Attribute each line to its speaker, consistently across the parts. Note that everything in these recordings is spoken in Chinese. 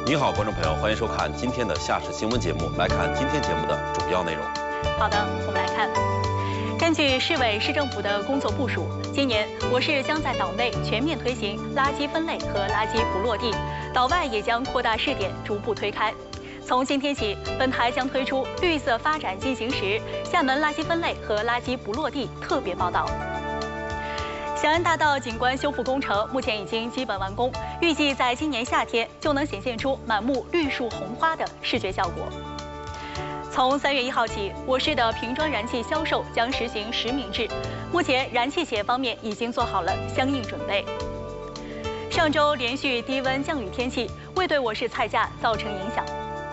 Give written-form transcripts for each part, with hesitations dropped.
Speaker 1: 你好，观众朋友，欢迎收看今天的夏市新闻节目。来看今天节目的主要内容。
Speaker 2: 好的，我们来看。根据市委市政府的工作部署，今年我市将在岛内全面推行垃圾分类和垃圾不落地，岛外也将扩大试点，逐步推开。从今天起，本台将推出“绿色发展进行时”厦门垃圾分类和垃圾不落地特别报道。翔安大道景观修复工程目前已经基本完工，预计在今年夏天就能显现出满目绿树红花的视觉效果。从3月1号起，我市的瓶装燃气销售将实行实名制，目前燃气企业方面已经做好了相应准备。上周连续低温降雨天气未对我市菜价造成影响。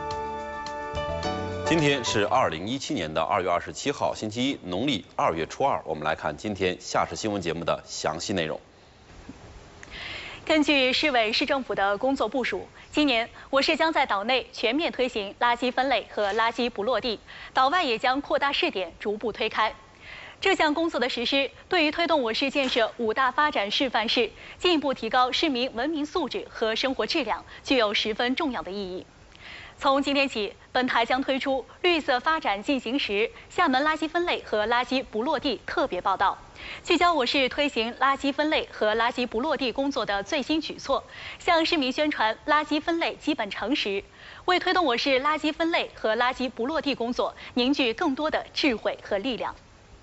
Speaker 1: 今天是2017年的2月27号，星期一，农历2月初2。我们来看今天夏市新闻节目的详细内容。
Speaker 2: 根据市委市政府的工作部署，今年我市将在岛内全面推行垃圾分类和垃圾不落地，岛外也将扩大试点，逐步推开。这项工作的实施，对于推动我市建设5大发展示范市，进一步提高市民文明素质和生活质量，具有十分重要的意义。从今天起，本台将推出“绿色发展进行时”厦门垃圾分类和垃圾不落地特别报道，聚焦我市推行垃圾分类和垃圾不落地工作的最新举措，向市民宣传垃圾分类基本常识，为推动我市垃圾分类和垃圾不落地工作凝聚更多的智慧和力量。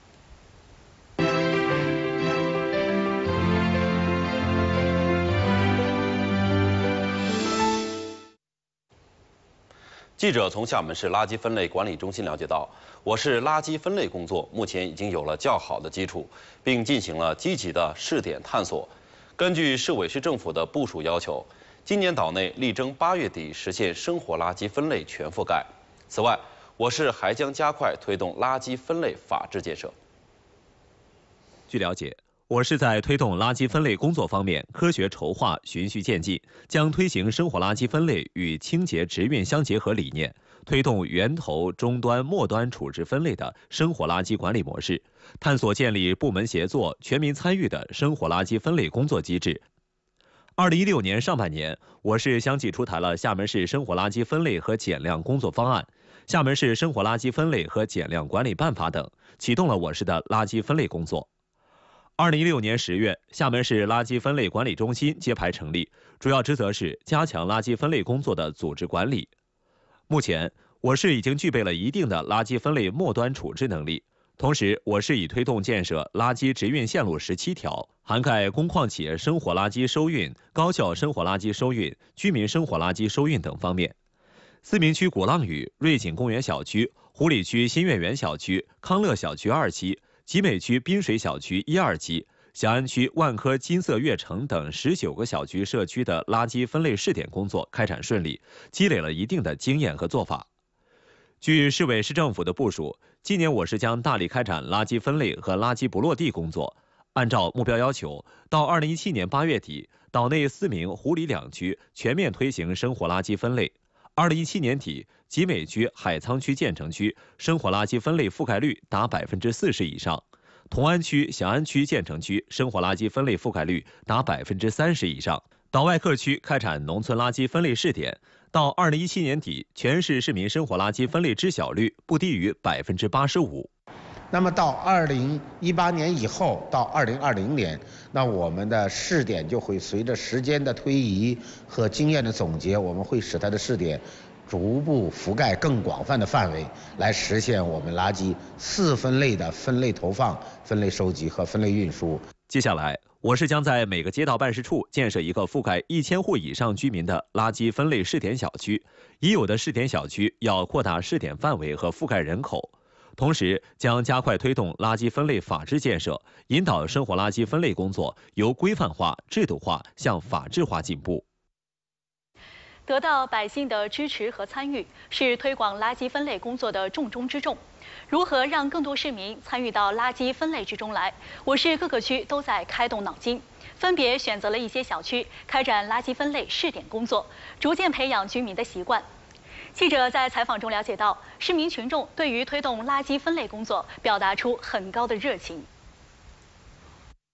Speaker 1: 记者从厦门市垃圾分类管理中心了解到，我市垃圾分类工作目前已经有了较好的基础，并进行了积极的试点探索。根据市委市政府的部署要求，今年岛内力争8月底实现生活垃圾分类全覆盖。此外，我市还将加快推动垃圾分类法治建设。
Speaker 3: 据了解，我市在推动垃圾分类工作方面科学筹划、循序渐进，将推行生活垃圾分类与清洁直运相结合理念，推动源头、终端、末端处置分类的生活垃圾管理模式，探索建立部门协作、全民参与的生活垃圾分类工作机制。2016年上半年，我市相继出台了厦门市生活垃圾分类和减量工作方案、厦门市生活垃圾分类和减量管理办法等，启动了我市的垃圾分类工作。2016年10月，厦门市垃圾分类管理中心揭牌成立，主要职责是加强垃圾分类工作的组织管理。目前，我市已经具备了一定的垃圾分类末端处置能力。同时，我市已推动建设垃圾直运线路17条，涵盖工矿企业生活垃圾收运、高校生活垃圾收运、居民生活垃圾收运等方面。思明区鼓浪屿瑞景公园小区、湖里区新月园小区、康乐小区2期、集美区滨水小区1、2期、翔安区万科金色悦城等19个小区社区的垃圾分类试点工作开展顺利，积累了一定的经验和做法。据市委市政府的部署，今年我市将大力开展垃圾分类和垃圾不落地工作。按照目标要求，到2017年8月底，岛内思明、湖里2区全面推行生活垃圾分类。2017年底，集美区、海沧区、建成区生活垃圾分类覆盖率达40%以上，同安区、翔安区、建成区生活垃圾分类覆盖率达30%以上。岛外各区开展农村垃圾分类试点，到2017年底，全市市民生活垃圾分类知晓率不低于85%。
Speaker 4: 那么到2018年以后，到2020年，那我们的试点就会随着时间的推移和经验的总结，我们会使它的试点逐步覆盖更广泛的范围，来实现我们垃圾4分类的分类投放、分类收集和分类运输。
Speaker 3: 接下来，我市将在每个街道办事处建设一个覆盖1000户以上居民的垃圾分类试点小区，已有的试点小区要扩大试点范围和覆盖人口。同时，将加快推动垃圾分类法治建设，引导生活垃圾分类工作由规范化、制度化向法治化进步。
Speaker 2: 得到百姓的支持和参与，是推广垃圾分类工作的重中之重。如何让更多市民参与到垃圾分类之中来？我市各个区都在开动脑筋，分别选择了一些小区开展垃圾分类试点工作，逐渐培养居民的习惯。记者在采访中了解到，市民群众对于推动垃圾分类工作表达出很高的热情。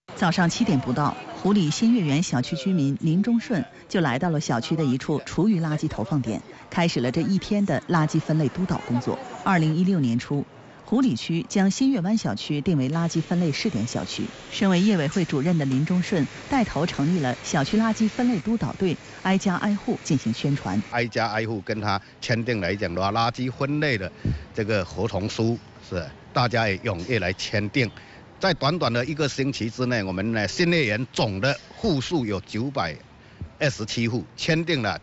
Speaker 5: 早上7点不到，湖里新月园小区居民林忠顺就来到了小区的一处厨余垃圾投放点，开始了这一天的垃圾分类督导工作。2016年初，湖里区将新月湾小区定为垃圾分类试点小区。身为业委会主任的林忠顺带头成立了小区垃圾分类督导队，挨家挨户进行宣传。
Speaker 6: 挨家挨户跟他签订来讲的话，垃圾分类的这个合同书是大家也踊跃来签订。在短短的1个星期之内，我们呢新月园总的户数有927户，签订了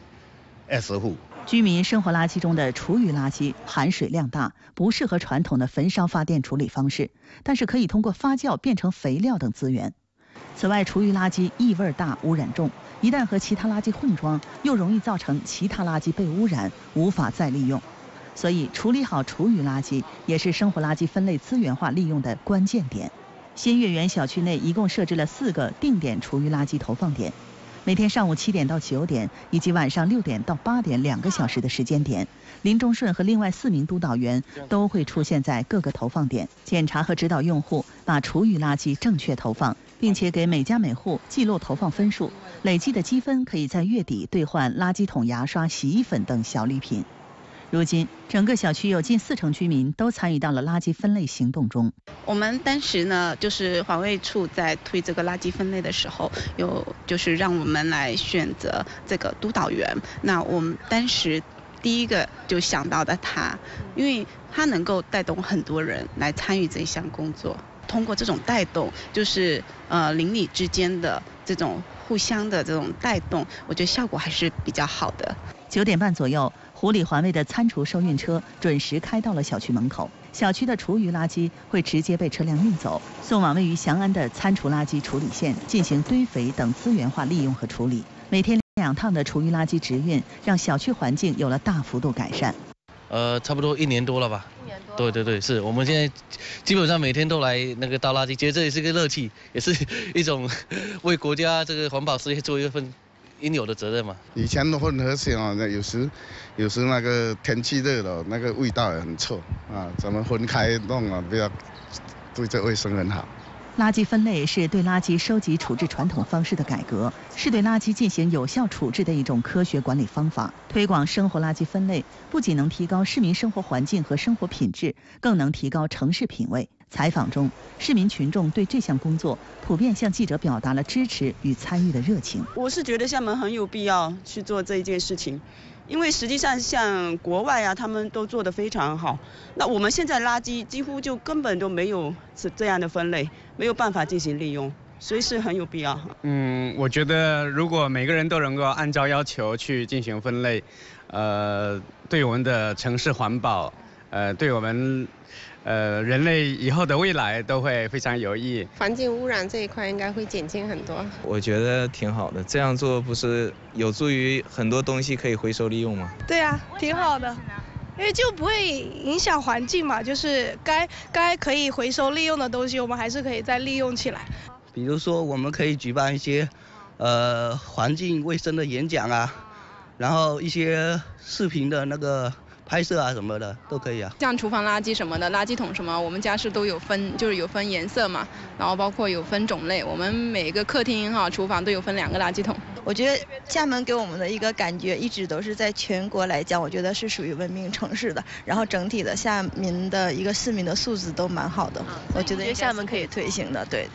Speaker 6: 920户。
Speaker 5: 居民生活垃圾中的厨余垃圾含水量大，不适合传统的焚烧发电处理方式，但是可以通过发酵变成肥料等资源。此外，厨余垃圾异味大、污染重，一旦和其他垃圾混装，又容易造成其他垃圾被污染，无法再利用。所以，处理好厨余垃圾也是生活垃圾分类资源化利用的关键点。新月园小区内一共设置了4个定点厨余垃圾投放点，每天上午7点到9点以及晚上6点到8点2个小时的时间点，林忠顺和另外4名督导员都会出现在各个投放点，检查和指导用户把厨余垃圾正确投放，并且给每家每户记录投放分数，累计的积分可以在月底兑换垃圾桶、牙刷、洗衣粉等小礼品。如今，整个小区有近40%居民都参与到了垃圾分类行动中。
Speaker 7: 我们当时呢，就是环卫处在推这个垃圾分类的时候，就是让我们来选择这个督导员。那我们当时第一个就想到的他，因为他能够带动很多人来参与这项工作。通过这种带动，就是邻里之间的这种互相的这种带动，我觉得效果还是比较好的。
Speaker 5: 9点半左右，湖里环卫的餐厨收运车准时开到了小区门口，小区的厨余垃圾会直接被车辆运走，送往位于翔安的餐厨垃圾处理线进行堆肥等资源化利用和处理。每天2趟的厨余垃圾直运，让小区环境有了大幅度改善。
Speaker 8: 差不多1年多了吧。1年多。对，是我们现在基本上每天都来那个倒垃圾，觉得这也是个乐趣，也是一种为国家这个环保事业做一份应有的责任嘛。
Speaker 9: 以前的混合型啊，有时那个天气热了，那个味道也很臭啊，咱们分开弄啊，不要对这卫生很好。
Speaker 5: 垃圾分类是对垃圾收集处置传统方式的改革，是对垃圾进行有效处置的一种科学管理方法。推广生活垃圾分类，不仅能提高市民生活环境和生活品质，更能提高城市品味。采访中，市民群众对这项工作普遍向记者表达了支持与参与的热情。
Speaker 10: 我是觉得厦门很有必要去做这一件事情，因为实际上像国外啊，他们都做得非常好。那我们现在垃圾几乎就根本都没有这样的分类，没有办法进行利用，所以是很有必要。
Speaker 11: 我觉得如果每个人都能够按照要求去进行分类，对我们的城市环保，对我们人类以后的未来都会非常有意义。
Speaker 12: 环境污染这一块应该会减轻很多。
Speaker 13: 我觉得挺好的，这样做不是有助于很多东西可以回收利用吗？
Speaker 14: 对啊，挺好的，因为就不会影响环境嘛，就是该可以回收利用的东西，我们还是可以再利用起来。
Speaker 15: 比如说，我们可以举办一些环境卫生的演讲啊，然后一些视频的那个拍摄啊什么的都可以啊。
Speaker 16: 像厨房垃圾什么的，垃圾桶什么，我们家是都有分，就是有分颜色嘛，然后包括有分种类。我们每个客厅厨房都有分2个垃圾桶。
Speaker 17: 我觉得厦门给我们的一个感觉，一直都是在全国来讲，我觉得是属于文明城市的。然后整体的厦门的一个市民的素质都蛮好的，我觉得厦门可以推行的，对。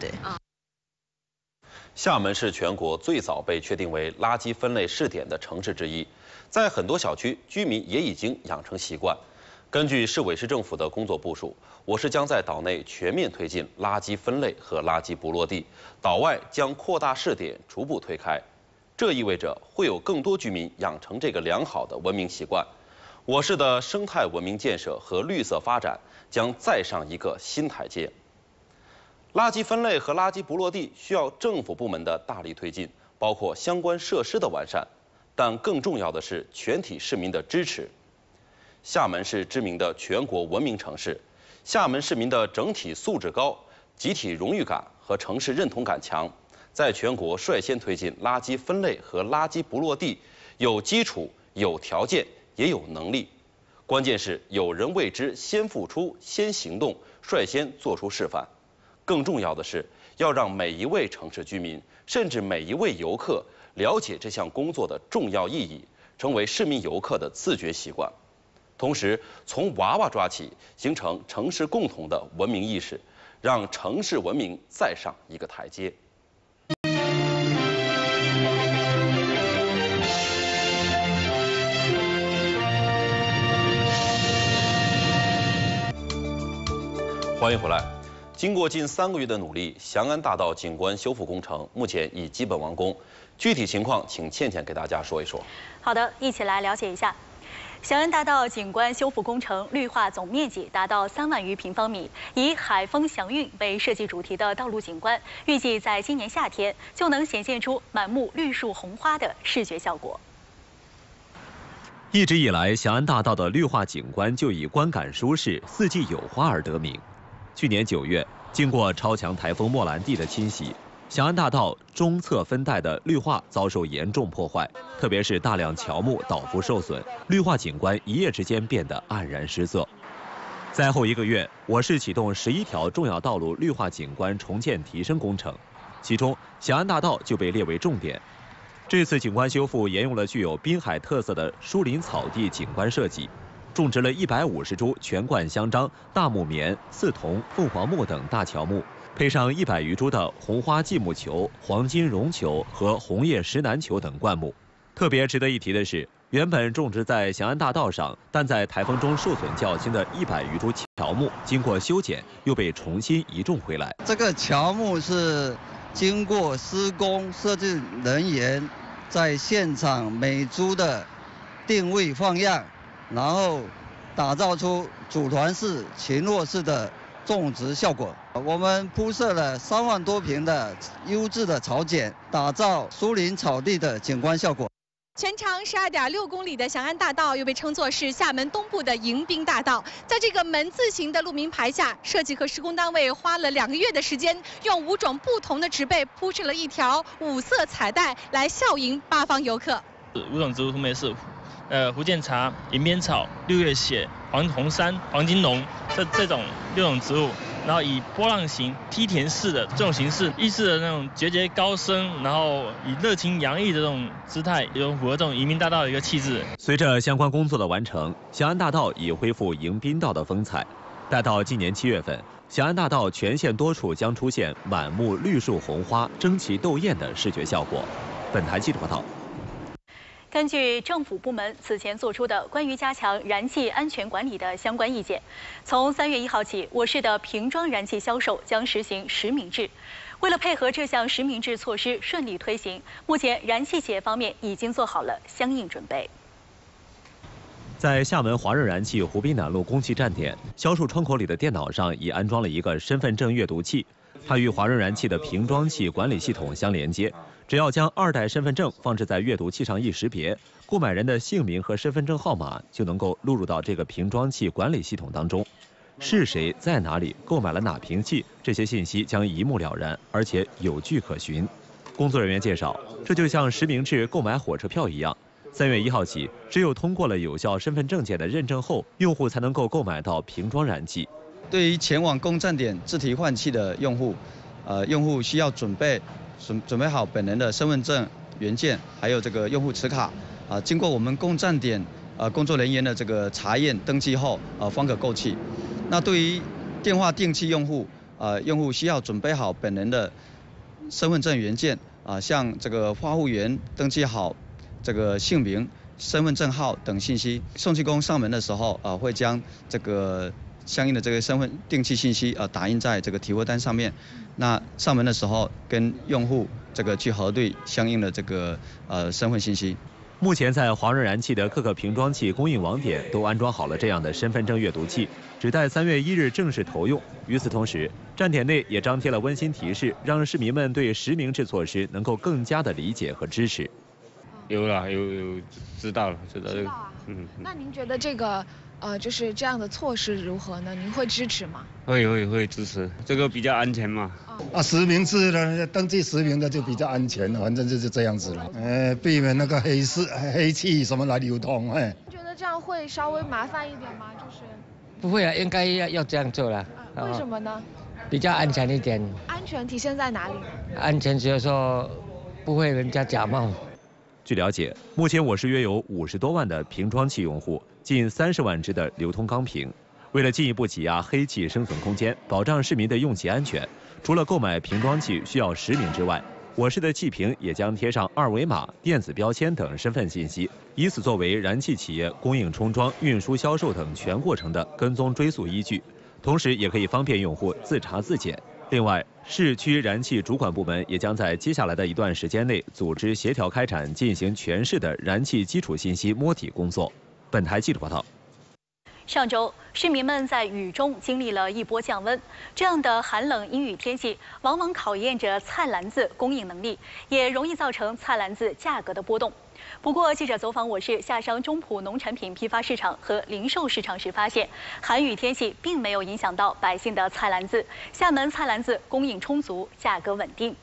Speaker 1: 厦门是全国最早被确定为垃圾分类试点的城市之一，在很多小区，居民也已经养成习惯。根据市委市政府的工作部署，我市将在岛内全面推进垃圾分类和垃圾不落地，岛外将扩大试点，逐步推开。这意味着会有更多居民养成这个良好的文明习惯。我市的生态文明建设和绿色发展将再上一个新台阶。垃圾分类和垃圾不落地需要政府部门的大力推进，包括相关设施的完善，但更重要的是全体市民的支持。厦门是知名的全国文明城市，厦门市民的整体素质高，集体荣誉感和城市认同感强，在全国率先推进垃圾分类和垃圾不落地，有基础、有条件，也有能力。关键是有人为之先付出、先行动，率先做出示范。更重要的是， 要让每一位城市居民，甚至每一位游客了解这项工作的重要意义，成为市民游客的自觉习惯。同时，从娃娃抓起，形成城市共同的文明意识，让城市文明再上一个台阶。欢迎回来。经过近3个月的努力，翔安大道景观修复工程目前已基本完工。具体情况，请倩倩给大家说一说。
Speaker 2: 好的，一起来了解一下。翔安大道景观修复工程绿化总面积达到3万余平方米，以海风祥韵为设计主题的道路景观，预计在今年夏天就能显现出满目绿树红花的视觉效果。
Speaker 3: 一直以来，翔安大道的绿化景观就以观感舒适、四季有花而得名。去年9月，经过超强台风莫兰蒂的侵袭，翔安大道中侧分带的绿化遭受严重破坏，特别是大量乔木倒伏受损，绿化景观一夜之间变得黯然失色。再后1个月，我市启动11条重要道路绿化景观重建提升工程，其中翔安大道就被列为重点。这次景观修复沿用了具有滨海特色的疏林草地景观设计，种植了150株全冠香樟、大木棉、刺桐、凤凰木等大乔木，配上100余株的红花继木球、黄金绒球和红叶石楠球等灌木。特别值得一提的是，原本种植在翔安大道上，但在台风中受损较轻的100余株乔木，经过修剪又被重新移种回来。
Speaker 18: 这个乔木是经过施工设计人员在现场每株的定位放样，然后打造出组团式、群落式的种植效果。我们铺设了3万多坪的优质的草剪，打造疏林草地的景观效果。
Speaker 19: 全长12.6公里的翔安大道又被称作是厦门东部的迎宾大道。在这个门字形的路名牌下，设计和施工单位花了2个月的时间，用5种不同的植被铺设了一条5色彩带，来笑迎八方游客。
Speaker 20: 5种植物分别是福建茶、迎宾草、六月雪、红杉、黄金龙这种6种植物，然后以波浪形、梯田式的这种形式，意式的那种节节高升，然后以热情洋溢的这种姿态，有符合这种迎宾大道的一个气质。
Speaker 3: 随着相关工作的完成，翔安大道已恢复迎宾道的风采。待到今年7月份，翔安大道全线多处将出现满目绿树红花、争奇斗艳的视觉效果。本台记者报道。
Speaker 2: 根据政府部门此前做出的关于加强燃气安全管理的相关意见，从3月1号起，我市的瓶装燃气销售将实行实名制。为了配合这项实名制措施顺利推行，目前燃气企业方面已经做好了相应准备。
Speaker 3: 在厦门华润燃气湖滨南路供气站点，销售窗口里的电脑上已安装了一个身份证阅读器，它与华润燃气的瓶装气管理系统相连接。只要将2代身份证放置在阅读器上一识别，购买人的姓名和身份证号码就能够录入到这个瓶装气管理系统当中。是谁在哪里购买了哪瓶气，这些信息将一目了然，而且有据可循。工作人员介绍，这就像实名制购买火车票一样。3月1号起，只有通过了有效身份证件的认证后，用户才能够购买到瓶装燃气。
Speaker 21: 对于前往供站点自提换气的用户，用户需要准备好本人的身份证原件，还有这个用户持卡，经过我们供站点工作人员的这个查验登记后，方可购气。那对于电话订气用户，用户需要准备好本人的身份证原件，向这个发户员登记好这个姓名、身份证号等信息。送气工上门的时候，会将这个相应的这个身份订气信息打印在这个提货单上面。那上门的时候跟用户这个去核对相应的这个身份信息。
Speaker 3: 目前在华润燃气的各个瓶装气供应网点都安装好了这样的身份证阅读器，只待3月1日正式投用。与此同时，站点内也张贴了温馨提示，让市民们对实名制措施能够更加的理解和支持。
Speaker 22: 有知道了这个。
Speaker 23: 那您觉得这个就是这样的措施如何呢？您会支持吗？
Speaker 22: 会支持，这个比较安全嘛。
Speaker 24: 实名制的登记实名的就比较安全，反正就是这样子了。避免那个黑气什么来流通。
Speaker 23: 您觉得这样会稍微麻烦一点吗？就是
Speaker 22: 不会啊，应该要这样做了。
Speaker 23: 为什么呢？
Speaker 4: 比较安全一点。
Speaker 23: 安全体现在哪里？
Speaker 4: 安全就是说不会人家假冒。
Speaker 3: 据了解，目前我市约有50多万的瓶装气用户，近30万只的流通钢瓶。为了进一步挤压黑气生存空间，保障市民的用气安全，除了购买瓶装气需要实名之外，我市的气瓶也将贴上2维码、电子标签等身份信息，以此作为燃气企业供应、充装、运输、销售等全过程的跟踪追溯依据，同时也可以方便用户自查自检。另外，市区燃气主管部门也将在接下来的一段时间内组织协调开展进行全市的燃气基础信息摸底工作。本台记者报道。
Speaker 2: 上周，市民们在雨中经历了一波降温。这样的寒冷阴雨天气，往往考验着菜篮子供应能力，也容易造成菜篮子价格的波动。不过，记者走访我市夏商中普农产品批发市场和零售市场时发现，寒雨天气并没有影响到百姓的菜篮子。厦门菜篮子供应充足，价格稳定。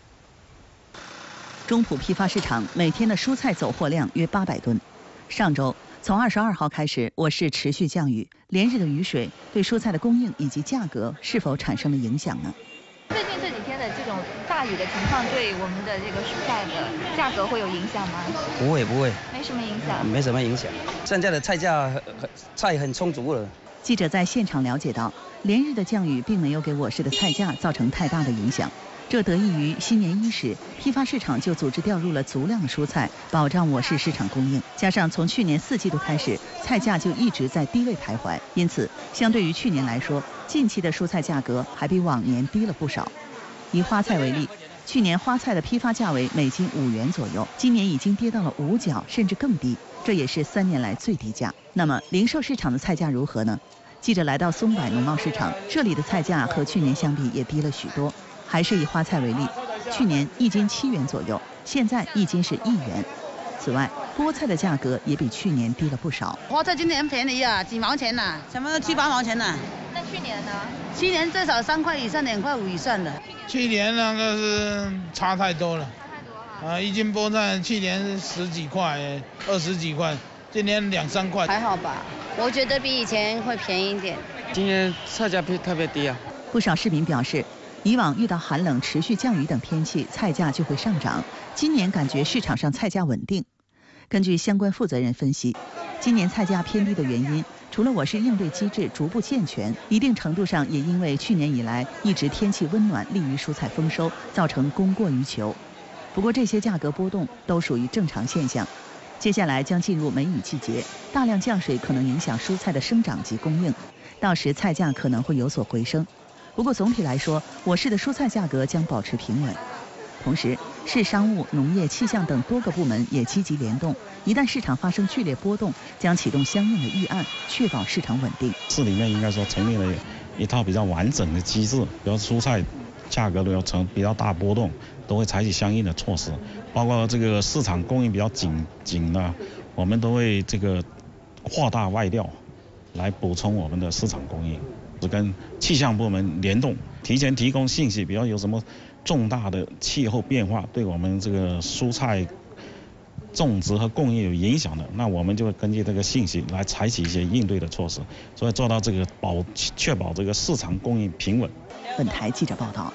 Speaker 5: 中普批发市场每天的蔬菜走货量约800吨。上周，从22号开始，我市持续降雨，连日的雨水对蔬菜的供应以及价格是否产生了影响呢？
Speaker 6: 最近这几天的这种大雨的情况，对我们的这个蔬菜的价格会有影响吗？
Speaker 15: 不会，
Speaker 6: 没什么影响。
Speaker 15: 没什么影响。现在的菜价菜很充足了。
Speaker 5: 记者在现场了解到，连日的降雨并没有给我市的菜价造成太大的影响。这得益于新年伊始，批发市场就组织调入了足量的蔬菜，保障我市市场供应。加上从去年4季度开始，菜价就一直在低位徘徊，因此相对于去年来说，近期的蔬菜价格还比往年低了不少。以花菜为例，去年花菜的批发价为每斤5元左右，今年已经跌到了5角，甚至更低，这也是3年来最低价。那么零售市场的菜价如何呢？记者来到松柏农贸市场，这里的菜价和去年相比也低了许多。还是以花菜为例，去年1斤7元左右，现在1斤是1元。此外，菠菜的价格也比去年低了不少。
Speaker 7: 菠菜今年便宜啊，几毛钱呐，什么7、8毛钱呐。
Speaker 6: 那去年呢？
Speaker 7: 去年最少3块以上，2块5以上的。
Speaker 8: 去年那个是差太多了。1斤菠菜去年是10几块，20几块，今年2、3块。
Speaker 7: 还好吧，我觉得比以前会便宜一点。
Speaker 4: 今年菜价特别低啊。
Speaker 5: 不少市民表示，以往遇到寒冷、持续降雨等天气，菜价就会上涨。今年感觉市场上菜价稳定。根据相关负责人分析，今年菜价偏低的原因，除了我市应对机制逐步健全，一定程度上也因为去年以来一直天气温暖，利于蔬菜丰收，造成供过于求。不过这些价格波动都属于正常现象。接下来将进入梅雨季节，大量降水可能影响蔬菜的生长及供应，到时菜价可能会有所回升。不过总体来说，我市的蔬菜价格将保持平稳。同时，市商务、农业、气象等多个部门也积极联动，一旦市场发生剧烈波动，将启动相应的预案，确保市场稳定。
Speaker 25: 市里面应该说成立了一套比较完整的机制，比如蔬菜价格如果呈比较大波动，都会采取相应的措施，包括这个市场供应比较紧的，我们都会这个扩大外调，来补充我们的市场供应。跟气象部门联动，提前提供信息，比如有什么重大的气候变化对我们这个蔬菜种植和供应有影响的，那我们就会根据这个信息来采取一些应对的措施，所以做到这个确保这个市场供应平稳。
Speaker 5: 本台记者报道。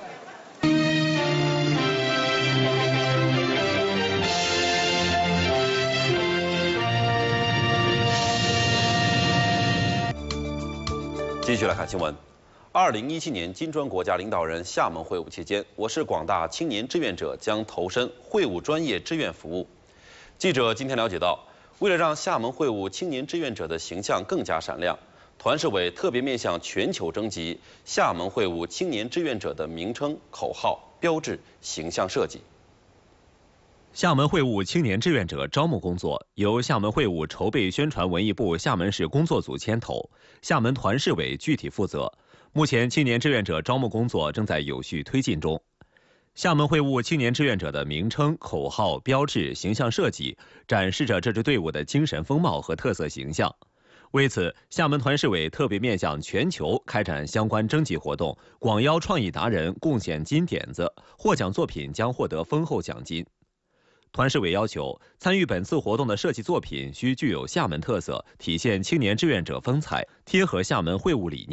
Speaker 1: 继续来看新闻。2017年金砖国家领导人厦门会晤期间，我市广大青年志愿者将投身会晤专业志愿服务。记者今天了解到，为了让厦门会晤青年志愿者的形象更加闪亮，团市委特别面向全球征集厦门会晤青年志愿者的名称、口号、标志、形象设计。
Speaker 3: 厦门会晤青年志愿者招募工作由厦门会晤筹备宣传文艺部厦门市工作组牵头，厦门团市委具体负责。目前青年志愿者招募工作正在有序推进中。厦门会晤青年志愿者的名称、口号、标志、形象设计，展示着这支队伍的精神风貌和特色形象。为此，厦门团市委特别面向全球开展相关征集活动，广邀创意达人贡献金点子，获奖作品将获得丰厚奖金。团市委要求，参与本次活动的设计作品需具有厦门特色，体现青年志愿者风采，贴合厦门会晤理念，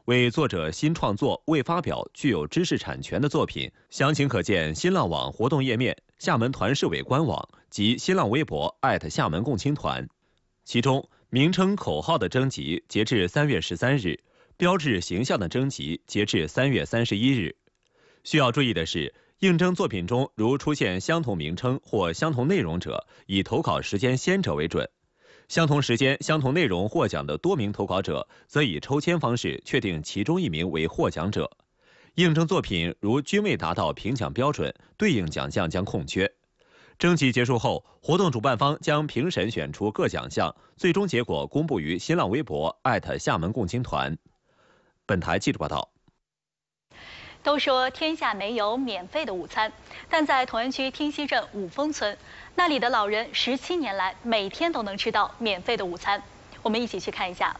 Speaker 3: 为作者新创作未发表具有知识产权的作品。详情可见新浪网活动页面、厦门团市委官网及新浪微博厦门共青团。其中，名称口号的征集截至3月13日，标志形象的征集截至3月31日。需要注意的是，应征作品中如出现相同名称或相同内容者，以投稿时间先者为准。相同时间、相同内容获奖的多名投稿者，则以抽签方式确定其中1名为获奖者。应征作品如均未达到评奖标准，对应奖项将空缺。征集结束后，活动主办方将评审选出各奖项，最终结果公布于新浪微博厦门共青团。本台记者报道。
Speaker 2: 都说天下没有免费的午餐，但在同安区汀溪镇五峰村，那里的老人17年来每天都能吃到免费的午餐。我们一起去看一下。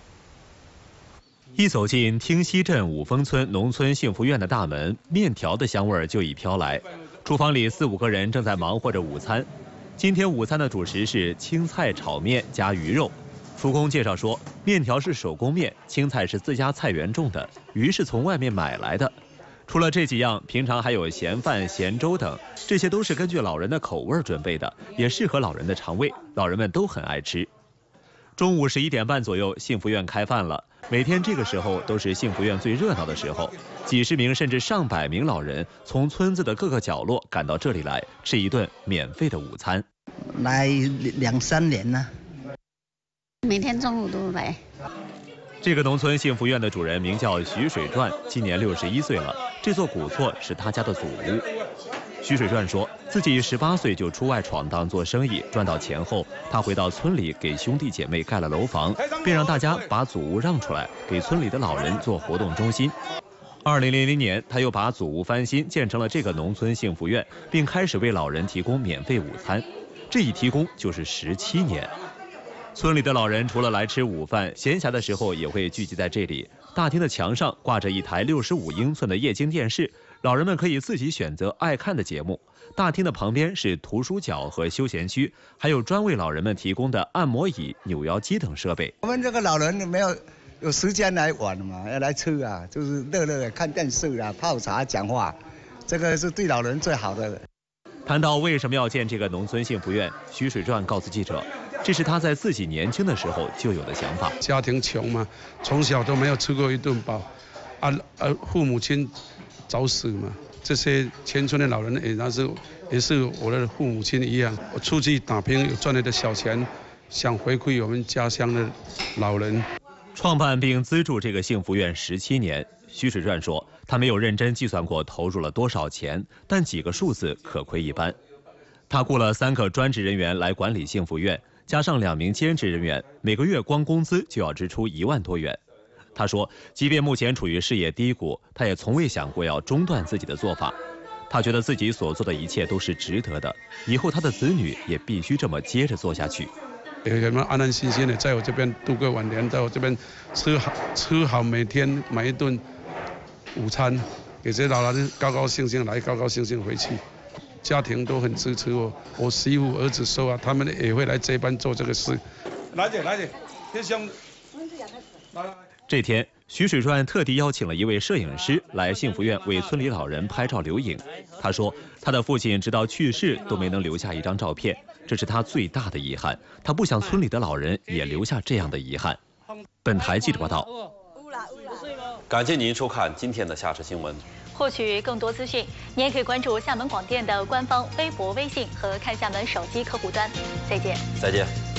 Speaker 3: 一走进汀溪镇五峰村农村幸福院的大门，面条的香味就已飘来。厨房里4、5个人正在忙活着午餐。今天午餐的主食是青菜炒面加鱼肉。厨工介绍说，面条是手工面，青菜是自家菜园种的，鱼是从外面买来的。除了这几样，平常还有咸饭、咸粥等，这些都是根据老人的口味准备的，也适合老人的肠胃，老人们都很爱吃。中午11点半左右，幸福院开饭了。每天这个时候都是幸福院最热闹的时候，几十名甚至上百名老人从村子的各个角落赶到这里来，吃一顿免费的午餐。
Speaker 9: 来2、3年了，每天中午都来。
Speaker 3: 这个农村幸福院的主人名叫徐水传，今年61岁了。这座古厝是他家的祖屋。徐水传说，自己18岁就出外闯荡做生意，赚到钱后，他回到村里给兄弟姐妹盖了楼房，便让大家把祖屋让出来，给村里的老人做活动中心。2000年，他又把祖屋翻新，建成了这个农村幸福院，并开始为老人提供免费午餐。这一提供就是17年。村里的老人除了来吃午饭，闲暇的时候也会聚集在这里。大厅的墙上挂着一台65英寸的液晶电视，老人们可以自己选择爱看的节目。大厅的旁边是图书角和休闲区，还有专为老人们提供的按摩椅、扭腰机等设备。
Speaker 10: 我们这个老人没有时间来玩嘛，要来吃啊，就是乐乐的看电视啊、泡茶、讲话，这个是对老人最好的。
Speaker 3: 谈到为什么要建这个农村幸福院，徐水传告诉记者，这是他在自己年轻的时候就有的想法。
Speaker 11: 家庭穷嘛，从小都没有吃过一顿饱，父母亲早死嘛，这些全村的老人也是我的父母亲一样。我出去打拼有赚来的小钱，想回馈我们家乡的老人。
Speaker 3: 创办并资助这个幸福院17年，徐水传说，他没有认真计算过投入了多少钱，但几个数字可窥一斑。他雇了3个专职人员来管理幸福院，加上2名兼职人员，每个月光工资就要支出1万多元。他说，即便目前处于事业低谷，他也从未想过要中断自己的做法。他觉得自己所做的一切都是值得的，以后他的子女也必须这么接着做下去。
Speaker 11: 有人们安安心心的在我这边度过晚年，在我这边吃好每天买一顿午餐，给这些老人高高兴兴来，高高兴兴回去。家庭都很支持我，我媳妇儿子说啊，他们也会来这班做这个事。来姐，先兄。
Speaker 3: 这天，徐水传特地邀请了一位摄影师来幸福院为村里老人拍照留影。他说，他的父亲直到去世都没能留下一张照片，这是他最大的遗憾。他不想村里的老人也留下这样的遗憾。本台记者报道。
Speaker 1: 感谢您收看今天的下时新闻。
Speaker 2: 获取更多资讯，您也可以关注厦门广电的官方微博、微信和看厦门手机客户端。再见。
Speaker 1: 再见。